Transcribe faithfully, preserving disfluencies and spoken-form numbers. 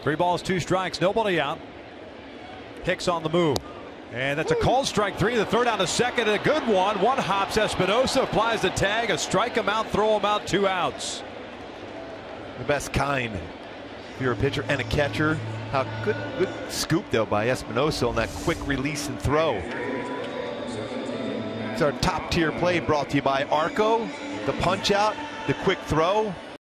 Three balls, two strikes, nobody out. Hicks on the move. And that's a called strike three. The third out to second, and a good one. One hops. Espinosa applies the tag. A strike him out, throw him out, two outs. The best kind. If you're a pitcher and a catcher, how good, good scoop though by Espinosa on that quick release and throw. It's our top tier play brought to you by Arco. The punch out, the quick throw.